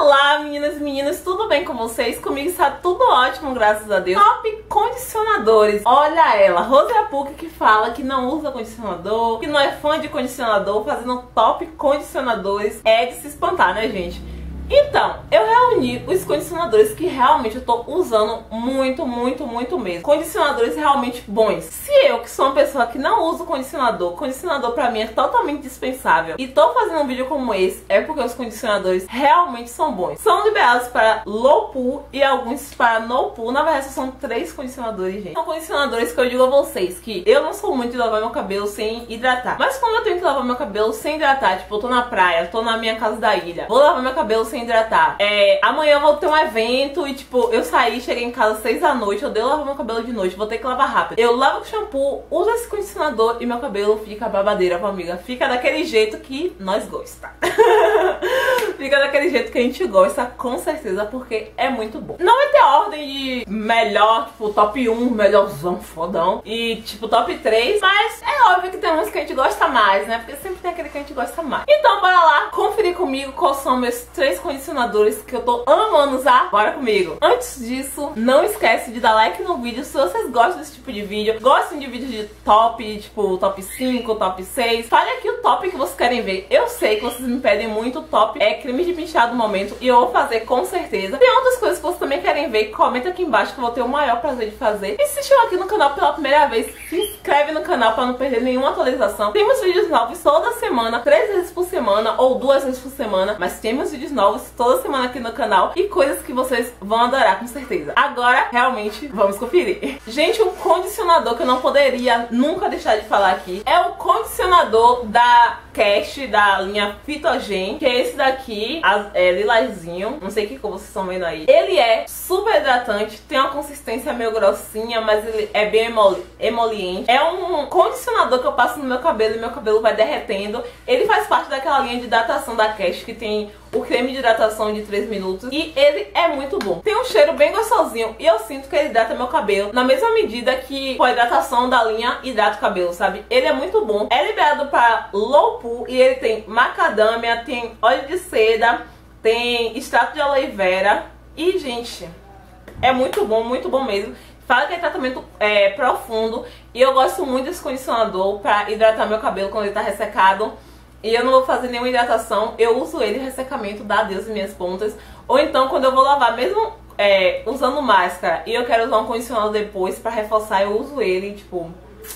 Olá, meninas e meninos, tudo bem com vocês? Comigo está tudo ótimo, graças a Deus. Top condicionadores. Olha ela, Rose Apuc, que fala que não usa condicionador, que não é fã de condicionador, fazendo top condicionadores. É de se espantar, né, gente? Então, eu reuni os condicionadores que realmente eu tô usando muito mesmo. Condicionadores realmente bons. Se eu, que sou uma pessoa que não uso condicionador pra mim é totalmente dispensável, e tô fazendo um vídeo como esse, é porque os condicionadores realmente são bons. São liberados para low poo e alguns para no poo. Na verdade, são 3 condicionadores, gente. São condicionadores que eu digo a vocês que eu não sou muito de lavar meu cabelo sem hidratar. Mas quando eu tenho que lavar meu cabelo sem hidratar, tipo, eu tô na praia, tô na minha casa da ilha, vou lavar meu cabelo sem hidratar. Amanhã eu vou ter um evento e tipo, eu saí, cheguei em casa às 6 da noite, eu dei lavar meu cabelo de noite, vou ter que lavar rápido. Eu lavo com shampoo, uso esse condicionador e meu cabelo fica babadeira, amiga. Fica daquele jeito que nós gosta. Fica daquele jeito que a gente gosta, com certeza, porque é muito bom. Não vai ter ordem de melhor, tipo, top 1, melhorzão, fodão, e tipo, top 3, mas é óbvio que tem uns que a gente gosta mais, né? Porque sempre tem aquele que a gente gosta mais. Então, bora lá conferir comigo quais são meus 3 condicionadores que eu tô amando usar. Bora comigo. Antes disso, não esquece de dar like no vídeo se vocês gostam desse tipo de vídeo. Gostam de vídeos de top, tipo top 5, top 6. Fale aqui o top que vocês querem ver. Eu sei que vocês me pedem muito top creme de penteado do momento e eu vou fazer com certeza. Tem outras coisas que vocês também querem ver, comenta aqui embaixo que eu vou ter o maior prazer de fazer. E se chegou aqui no canal pela primeira vez, se inscreve no canal pra não perder nenhuma atualização. Temos vídeos novos toda semana, 3 vezes por semana ou 2 vezes por semana, mas temos vídeos novos toda semana aqui no canal e coisas que vocês vão adorar, com certeza. Agora, realmente, vamos conferir. Gente, um condicionador que eu não poderia nunca deixar de falar aqui é o condicionador da Cash, da linha Phytogen, que é esse daqui, lilazinho, não sei que cor vocês estão vendo aí. Ele é super hidratante, tem uma consistência meio grossinha, mas ele é bem emoliente. É um condicionador que eu passo no meu cabelo e meu cabelo vai derretendo. Ele faz parte daquela linha de hidratação da Cash que tem o creme de hidratação de 3 minutos e ele é muito bom. Tem um cheiro bem gostosinho e eu sinto que ele hidrata meu cabelo na mesma medida que a hidratação da linha hidrata o cabelo, sabe? Ele é muito bom. É liberado para low poo e ele tem macadâmia, tem óleo de seda, tem extrato de aloe vera e, gente, é muito bom mesmo. Fala que é tratamento profundo e eu gosto muito desse condicionador para hidratar meu cabelo quando ele tá ressecado. E eu não vou fazer nenhuma hidratação, eu uso ele ressecamento, dá adeus em minhas pontas. Ou então quando eu vou lavar, mesmo usando máscara e eu quero usar um condicionador depois pra reforçar, eu uso ele, tipo,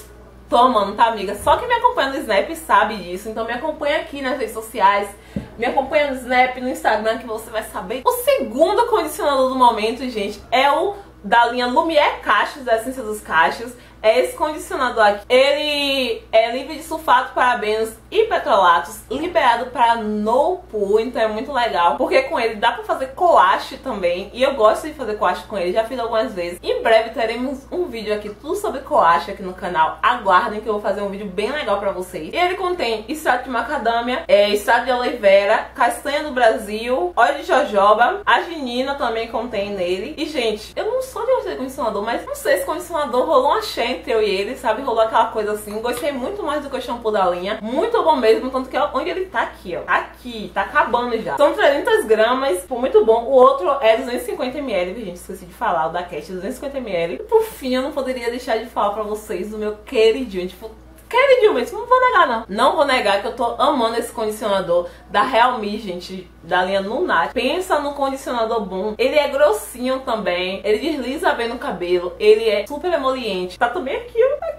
tô amando, tá, amiga? Só quem me acompanha no Snap sabe disso, então me acompanha aqui nas redes sociais, me acompanha no Snap, no Instagram, que você vai saber. O segundo condicionador do momento, gente, é o da linha Lumière Cachos, da Essência dos Cachos. É esse condicionador aqui. Ele é livre de sulfato, parabenos e petrolatos, liberado para no poo, então é muito legal, porque com ele dá pra fazer coache também, e eu gosto de fazer coache com ele, já fiz algumas vezes. Em breve teremos um vídeo aqui tudo sobre coache aqui no canal, aguardem que eu vou fazer um vídeo bem legal pra vocês. E ele contém extrato de macadâmia, extrato de aloe vera, castanha do Brasil, óleo de jojoba, arginina também contém nele. E, gente, eu não sou de gostar de condicionador, mas não sei, esse condicionador rolou uma axé entre eu e ele, sabe? Rolou aquela coisa assim. Gostei muito mais do que o shampoo da linha. Muito bom mesmo, tanto que onde ele tá aqui, ó. Aqui, tá acabando já. São 300 gramas, tipo, muito bom. O outro é 250 ml, gente, esqueci de falar, o da Cash, 250 ml. E por fim, eu não poderia deixar de falar pra vocês do meu queridinho, tipo, queridinho mesmo, não vou negar não. Não vou negar que eu tô amando esse condicionador da Realme, gente, da linha Lunat. Pensa no condicionador bom. Ele é grossinho também, ele desliza bem no cabelo, ele é super emoliente. Tá também aqui, ó, tá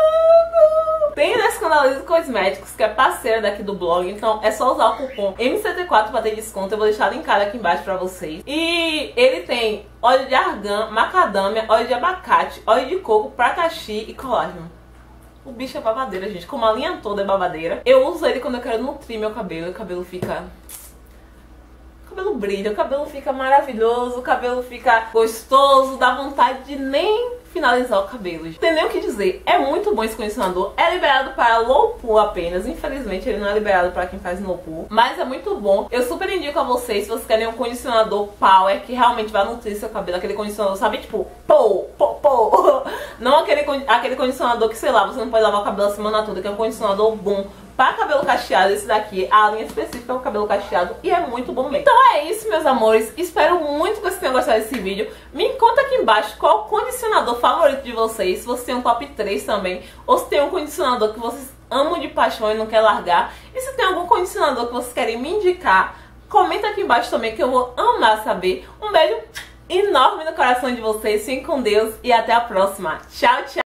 acabando. Tem na Escandalize Cosméticos, que é parceira daqui do blog, então é só usar o cupom MC74 pra ter desconto. Eu vou deixar linkado aqui embaixo pra vocês. E ele tem óleo de argan, macadâmia, óleo de abacate, óleo de coco, pracaxi e colágeno. O bicho é babadeira, gente. Como a linha toda é babadeira. Eu uso ele quando eu quero nutrir meu cabelo. O cabelo fica... O cabelo brilha, o cabelo fica maravilhoso, o cabelo fica gostoso, dá vontade de nem finalizar o cabelo. Não tem nem o que dizer. É muito bom esse condicionador. É liberado para low poo apenas. Infelizmente ele não é liberado para quem faz no poo, mas é muito bom. Eu super indico a vocês, se vocês querem um condicionador power que realmente vai nutrir seu cabelo. Aquele condicionador, sabe, tipo, não aquele condicionador que, sei lá, você não pode lavar o cabelo a semana toda, que é um condicionador bom para cabelo cacheado. Esse daqui, a linha específica para cabelo cacheado, e é muito bom mesmo. Então é isso, meus amores. Espero muito que vocês tenham gostado desse vídeo. Me conta aqui embaixo qual o condicionador favorito de vocês. Se você tem um top 3 também, ou se tem um condicionador que vocês amam de paixão e não quer largar. E se tem algum condicionador que vocês querem me indicar, comenta aqui embaixo também, que eu vou amar saber. Um beijo enorme no coração de vocês. Fiquem com Deus e até a próxima. Tchau, tchau!